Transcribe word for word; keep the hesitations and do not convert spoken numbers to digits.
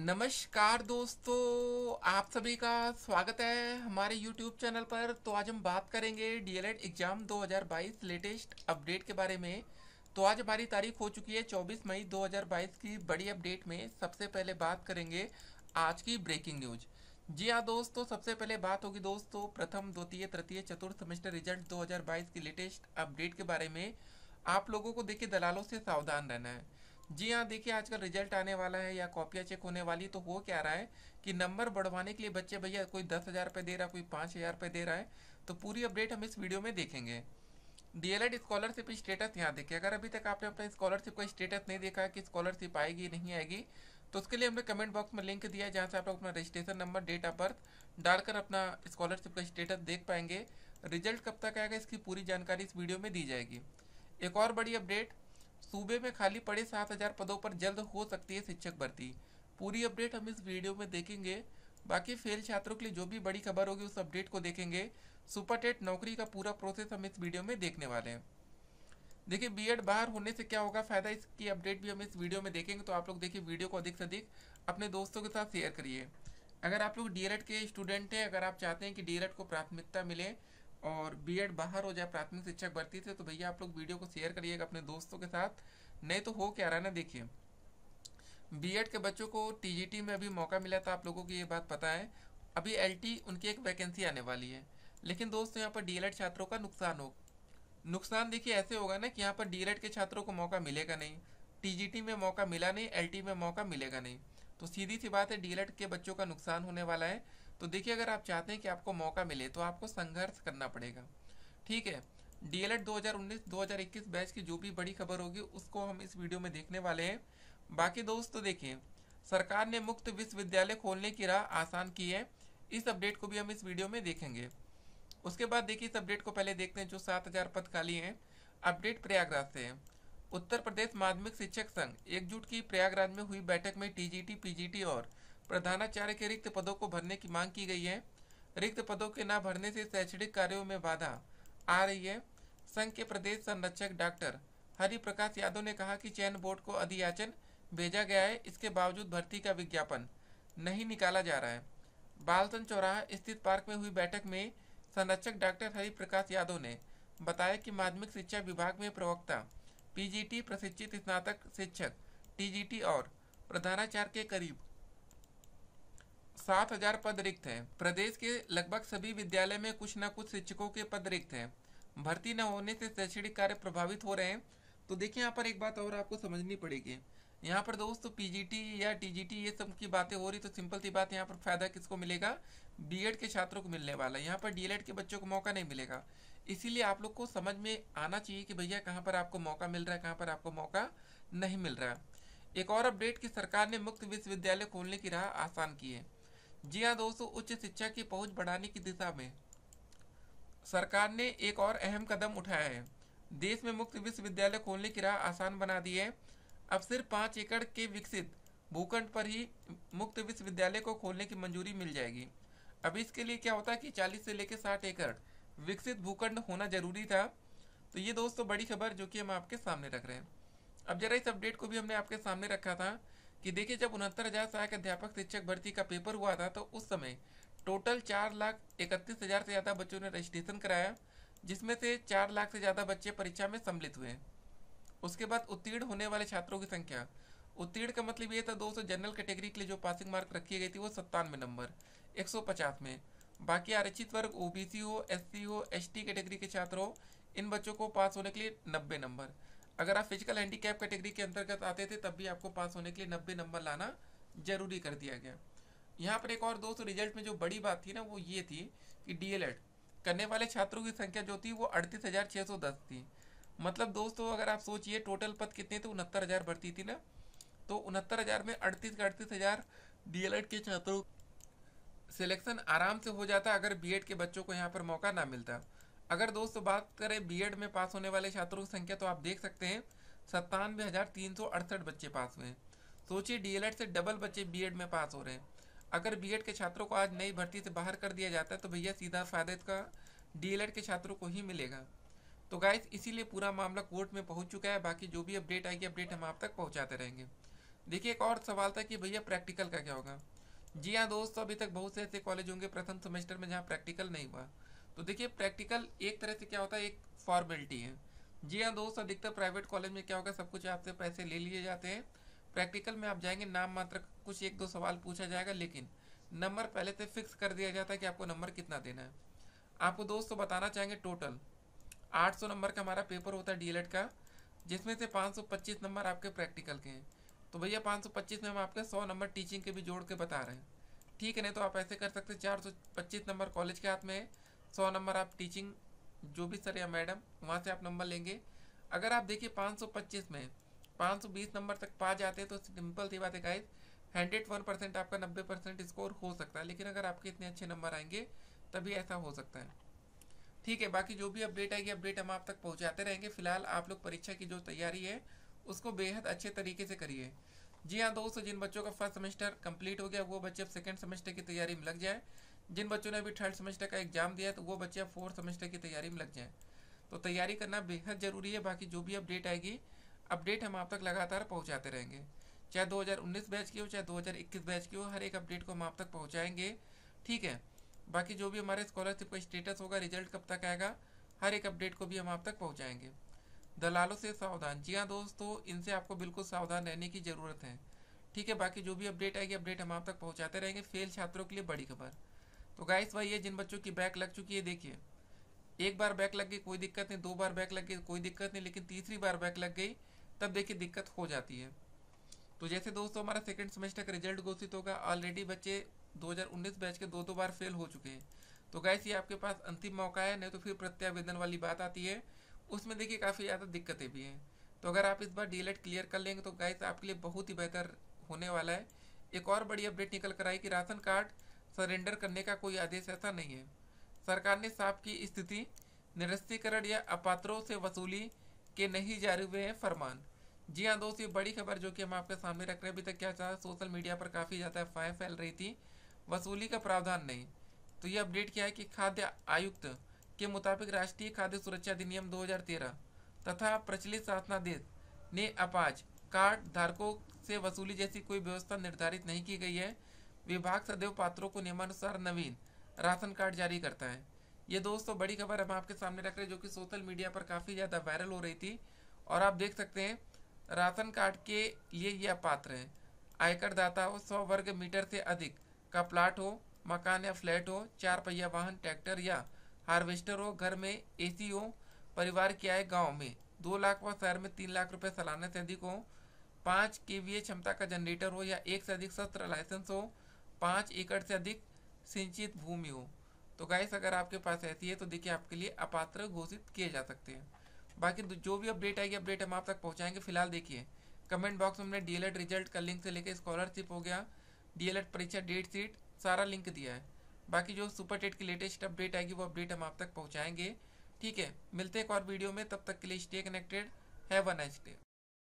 नमस्कार दोस्तों, आप सभी का स्वागत है हमारे यूट्यूब चैनल पर। तो आज हम बात करेंगे डीएलएड एग्ज़ाम दो हज़ार बाईस लेटेस्ट अपडेट के बारे में। तो आज हमारी तारीख हो चुकी है चौबीस मई दो हज़ार बाईस की बड़ी अपडेट में सबसे पहले बात करेंगे आज की ब्रेकिंग न्यूज। जी हाँ दोस्तों, सबसे पहले बात होगी दोस्तों प्रथम द्वितीय तृतीय चतुर्थ सेमेस्टर रिजल्ट दो हज़ार बाईस की लेटेस्ट अपडेट के बारे में। आप लोगों को देखिए दलालों से सावधान रहना है। जी हाँ, देखिए आजकल रिजल्ट आने वाला है या कॉपियाँ चेक होने वाली, तो हो क्या रहा है कि नंबर बढ़वाने के लिए बच्चे भैया कोई दस हज़ार रुपये दे रहा है, कोई पाँच हज़ार रुपये दे रहा है। तो पूरी अपडेट हम इस वीडियो में देखेंगे। डीएलएड स्कॉलरशिप स्टेटस यहाँ देखिए। अगर अभी तक आपने अपना स्कॉलरशिप का स्टेटस नहीं देखा है कि स्कॉलरशिप आएगी नहीं आएगी, तो उसके लिए हमने कमेंट बॉक्स में लिंक दिया है, जहाँ से आप लोग अपना registration number, date of birth डालकर अपना स्कॉलरशिप का स्टेटस देख पाएंगे। रिजल्ट कब तक आएगा इसकी पूरी जानकारी इस वीडियो में दी जाएगी। एक और बड़ी अपडेट, सूबे में खाली पड़े सात हजार पदों पर जल्द हो सकती है शिक्षक भर्ती। पूरी अपडेट हम इस वीडियो में देखेंगे। बाकी फेल छात्रों के लिए जो भी बड़ी खबर होगी उस अपडेट को देखेंगे। सुपर टेट नौकरी का पूरा प्रोसेस हम इस वीडियो में देखने वाले हैं। देखिए बीएड बाहर होने से क्या होगा फायदा, इसकी अपडेट भी हम इस वीडियो में देखेंगे। तो आप लोग देखिए वीडियो को अधिक से अधिक अपने दोस्तों के साथ शेयर करिए। अगर आप लोग डीएलएड के स्टूडेंट हैं, अगर आप चाहते हैं कि डीएलएड को प्राथमिकता मिले और बीएड बाहर हो जाए प्राथमिक शिक्षक भर्ती से, तो भैया आप लोग वीडियो को शेयर करिएगा अपने दोस्तों के साथ। नहीं तो हो क्या रहा है ना, देखिए बीएड के बच्चों को टीजीटी में अभी मौका मिला था, आप लोगों को ये बात पता है। अभी एलटी उनकी एक वैकेंसी आने वाली है। लेकिन दोस्तों यहाँ पर डीएलएड छात्रों का नुकसान हो नुकसान देखिए ऐसे होगा ना कि यहाँ पर डीएलएड के छात्रों को मौका मिलेगा नहीं, टीजीटी में मौका मिला नहीं, एलटी में मौका मिलेगा नहीं। तो सीधी सी बात है, डीएलएड के बच्चों का नुकसान होने वाला है। तो देखिए अगर आप चाहते हैं कि आपको मौका मिले तो आपको संघर्ष करना पड़ेगा, ठीक है। डीएलएड दो हज़ार उन्नीस दो हज़ार इक्कीस बैच की जो भी बड़ी खबर होगी उसको हम इस वीडियो में देखने वाले हैं। बाकी दोस्तों देखिए, सरकार ने मुक्त विश्वविद्यालय खोलने की राह आसान की है। इस अपडेट को भी हम इस वीडियो में देखेंगे। उसके बाद देखिए इस अपडेट को पहले देखते हैं जो सात हजार पद खाली हैं। अपडेट प्रयागराज से है। उत्तर प्रदेश माध्यमिक शिक्षक संघ एकजुट की प्रयागराज में हुई बैठक में टीजीटी, पीजीटी और प्रधानाचार्य के रिक्त पदों को भरने की मांग की गई है। रिक्त पदों के न भरने से शैक्षणिक कार्यों में बाधा आ रही है। संघ के प्रदेश संरक्षक डॉक्टर हरि प्रकाश यादव ने कहा कि चयन बोर्ड को अधियाचन भेजा गया है, इसके बावजूद भर्ती का विज्ञापन नहीं निकाला जा रहा है। बालसन चौराहा स्थित पार्क में हुई बैठक में संरक्षक डॉक्टर हरि प्रकाश यादव ने बताया कि माध्यमिक शिक्षा विभाग में प्रवक्ता, पीजीटी प्रशिक्षित स्नातक शिक्षक, टीजीटी और प्रधानाचार्य के करीब सात हजार पद रिक्त हैं। प्रदेश के लगभग सभी विद्यालय में कुछ न कुछ शिक्षकों के पद रिक्त हैं। भर्ती न होने से शैक्षणिक कार्य प्रभावित हो रहे हैं। तो देखिए यहाँ पर एक बात और आपको समझनी पड़ेगी। यहाँ पर दोस्तों पीजीटी या टीजीटी ये सब की बातें हो रही, तो सिंपल सी बात, यहाँ पर फायदा किसको मिलेगा? बीएड के छात्रों को मिलने वाला है। यहाँ पर डीएलएड के बच्चों को मौका नहीं मिलेगा। इसीलिए आप लोग को समझ में आना चाहिए कि भैया कहाँ पर आपको मौका मिल रहा है, कहाँ पर आपको मौका नहीं मिल रहा है। एक और अपडेट की सरकार ने मुक्त विश्वविद्यालय खोलने की राह आसान की है। जी हाँ दोस्तों, उच्च शिक्षा की पहुंच बढ़ाने की दिशा में सरकार ने एक और अहम कदम उठाया है। देश में मुक्त विश्वविद्यालय खोलने की राह आसान बना दी है। अब सिर्फ पाँच एकड़ के विकसित भूखंड पर ही मुक्त विश्वविद्यालय को खोलने की मंजूरी मिल जाएगी। अब इसके लिए क्या होता है कि चालीस से लेकर साठ एकड़ विकसित भूखंड होना जरूरी था। तो ये दोस्तों बड़ी खबर जो कि हम आपके सामने रख रहे हैं। अब जरा इस अपडेट को भी हमने आपके सामने रखा था कि देखिए जब उनहत्तर हजार सहायक अध्यापक शिक्षक भर्ती का पेपर हुआ था, तो उस समय टोटल चार लाख इकतीस हजार से ज़्यादा बच्चों ने रजिस्ट्रेशन कराया, जिसमें से चार लाख से ज़्यादा बच्चे परीक्षा में सम्मिलित हुए। उसके बाद उत्तीर्ण होने वाले छात्रों की संख्या, उत्तीर्ण का मतलब ये था दोस्तों जनरल कैटेगरी के लिए जो पासिंग मार्क रखी गई थी वो सत्तानवे नंबर एक सौ पचास में। बाकी आरक्षित वर्ग ओबीसी हो, एससी हो, एसटी कैटेगरी के छात्र हो, इन बच्चों को पास होने के लिए नब्बे नंबर। अगर आप फिजिकल हैंडीकैप कैटेगरी के अंतर्गत आते थे तब भी आपको पास होने के लिए नब्बे नंबर लाना जरूरी कर दिया गया। यहाँ पर एक और दोस्तों रिजल्ट में जो बड़ी बात थी ना वो ये थी कि डीएलएड करने वाले छात्रों की संख्या जो थी वो अड़तीस हजार छः सौ दस थी। मतलब दोस्तों अगर आप सोचिए टोटल पद कितने थे, उनहत्तर हजार भर्ती थी ना, तो उनहत्तर हजार में अड़तीस का अड़तीस हजार डीएलएड के छात्रों सिलेक्शन आराम से हो जाता अगर बीएड के बच्चों को यहाँ पर मौका ना मिलता। अगर दोस्तों बात करें बीएड में पास होने वाले छात्रों की संख्या, तो आप देख सकते हैं सत्तानवे हजार तीन सौ अड़सठ बच्चे पास हुए हैं। सोचिए डीएलएड से डबल बच्चे बीएड में पास हो रहे हैं। अगर बीएड के छात्रों को आज नई भर्ती से बाहर कर दिया जाता है तो भैया सीधा फायदा इसका डीएलएड के छात्रों को ही मिलेगा। तो गाइस इसीलिए पूरा मामला कोर्ट में पहुंच चुका है। बाकी जो भी अपडेट आएगी अपडेट हम आप तक पहुंचाते रहेंगे। देखिए एक और सवाल था कि भैया प्रैक्टिकल का क्या होगा। जी हाँ दोस्तों, अभी तक बहुत से ऐसे कॉलेज होंगे प्रथम सेमेस्टर में जहाँ प्रैक्टिकल नहीं हुआ। तो देखिए प्रैक्टिकल एक तरह से क्या होता है, एक फॉर्मेलिटी है। जी हाँ दोस्त, अधिकतर प्राइवेट कॉलेज में क्या होगा, सब कुछ आपसे पैसे ले लिए जाते हैं। प्रैक्टिकल में आप जाएंगे, नाम मात्र कुछ एक दो सवाल पूछा जाएगा, लेकिन नंबर पहले से फिक्स कर दिया जाता है कि आपको नंबर कितना देना है। आपको दोस्तों बताना चाहेंगे टोटल आठ सौ नंबर का हमारा पेपर होता है डीएलएड का, जिसमें से पाँच सौ पच्चीस नंबर आपके प्रैक्टिकल के हैं। तो भैया पाँच सौ पच्चीस में हम आपके सौ नंबर टीचिंग के भी जोड़ के बता रहे हैं। ठीक है, नहीं तो आप ऐसे कर सकते हैं, चार सौ पच्चीस नंबर कॉलेज के हाथ में है, सौ नंबर आप टीचिंग जो भी सर या मैडम वहाँ से आप नंबर लेंगे। अगर आप देखिए पाँच सौ पच्चीस में पाँच सौ बीस नंबर तक पा जाते हैं तो सिंपल सी बात है गाइस, हंड्रेड वन परसेंट आपका नब्बे परसेंट स्कोर हो सकता है। लेकिन अगर आपके इतने अच्छे नंबर आएंगे तभी ऐसा हो सकता है। ठीक है, बाकी जो भी अपडेट आएगी अपडेट हम आप तक पहुंचाते रहेंगे। फिलहाल आप लोग परीक्षा की जो तैयारी है उसको बेहद अच्छे तरीके से करिए। जी हाँ दोस्तों, जिन बच्चों का फर्स्ट सेमेस्टर कंप्लीट हो गया वो बच्चे अब सेकेंड सेमेस्टर की तैयारी में लग जाए। जिन बच्चों ने अभी थर्ड सेमेस्टर का एग्जाम दिया है तो वो बच्चे अब फोर्थ सेमेस्टर की तैयारी में लग जाएँ। तो तैयारी करना बेहद ज़रूरी है। बाकी जो भी अपडेट आएगी अपडेट हम आप तक लगातार पहुँचाते रहेंगे, चाहे दो हज़ार उन्नीस बैच की हो चाहे दो हज़ार इक्कीस बैच की हो, हर एक अपडेट को हम आप तक पहुँचाएंगे। ठीक है, बाकी जो भी हमारे स्कॉलरशिप का स्टेटस होगा, रिजल्ट कब तक आएगा, हर एक अपडेट को भी हम आप तक पहुंचाएंगे। दलालों से सावधान, जी हाँ दोस्तों, इनसे आपको बिल्कुल सावधान रहने की ज़रूरत है। ठीक है, बाकी जो भी अपडेट आएगी अपडेट हम आप तक पहुंचाते रहेंगे। फेल छात्रों के लिए बड़ी खबर। तो गाइस वही है, जिन बच्चों की बैक लग चुकी है, देखिए एक बार बैक लग गई कोई दिक्कत नहीं, दो बार बैक लग गई कोई दिक्कत नहीं, लेकिन तीसरी बार बैक लग गई तब देखिए दिक्कत हो जाती है। तो जैसे दोस्तों हमारा सेकंड सेमेस्टर का रिजल्ट घोषित होगा, ऑलरेडी बच्चे दो हज़ार उन्नीस बैच के दो दो बार फेल हो चुके हैं। तो गैस ये आपके पास अंतिम मौका है, नहीं तो फिर प्रत्यावेदन वाली बात आती है, उसमें देखिए काफ़ी ज़्यादा दिक्कतें भी हैं। तो अगर आप इस बार डीएलएड क्लियर कर लेंगे तो गैस आपके लिए बहुत ही बेहतर होने वाला है। एक और बड़ी अपडेट निकल कर आई कि राशन कार्ड सरेंडर करने का कोई आदेश ऐसा नहीं है। सरकार ने साफ की स्थिति, निरस्तीकरण या अपात्रों से वसूली के नहीं जारी हुए हैं फरमान। जी हाँ दोस्त, ये बड़ी खबर जो कि हम आपके सामने रख रहे हैं। अभी तक क्या था, सोशल मीडिया पर काफ़ी ज़्यादा अफवाहें फैल रही थी, वसूली का प्रावधान नहीं। तो ये अपडेट क्या है कि खाद्य आयुक्त के मुताबिक राष्ट्रीय खाद्य सुरक्षा अधिनियम दो हज़ार तेरह तथा प्रचलित शासनादेश ने अपाज कार्ड धारकों से वसूली जैसी कोई व्यवस्था निर्धारित नहीं की गई है। विभाग सदैव पात्रों को नियमानुसार नवीन राशन कार्ड जारी करता है। ये दोस्तों बड़ी खबर हम आपके सामने रख रहे हैं जो कि सोशल मीडिया पर काफ़ी ज़्यादा वायरल हो रही थी। और आप देख सकते हैं राशन कार्ड के लिए यह पात्र है, आयकर दाता हो, सौ वर्ग मीटर से अधिक का प्लाट हो, मकान या फ्लैट हो, चार पहिया वाहन, ट्रैक्टर या हार्वेस्टर हो, घर में एसी हो, परिवार की आय गांव में दो लाख व शहर में तीन लाख रुपए सालाना से अधिक हो, पाँच केवीए क्षमता का जनरेटर हो या एक से अधिक शस्त्र लाइसेंस हो, पाँच एकड़ से अधिक सिंचित भूमि हो। तो गाइस अगर आपके पास ऐसी है तो देखिए आपके लिए अपात्र घोषित किए जा सकते हैं। बाकी जो भी अपडेट आएगी अपडेट हम आप तक पहुंचाएंगे। फिलहाल देखिए कमेंट बॉक्स में हमने डीएलएड रिजल्ट का लिंक से लेकर स्कॉलरशिप हो गया, डीएलएड परीक्षा डेट शीट सारा लिंक दिया है। बाकी जो सुपर टेट की लेटेस्ट अपडेट आएगी वो अपडेट हम आप तक पहुंचाएंगे। ठीक है, मिलते हैं एक और वीडियो में, तब तक के लिए stay connected, have a nice day.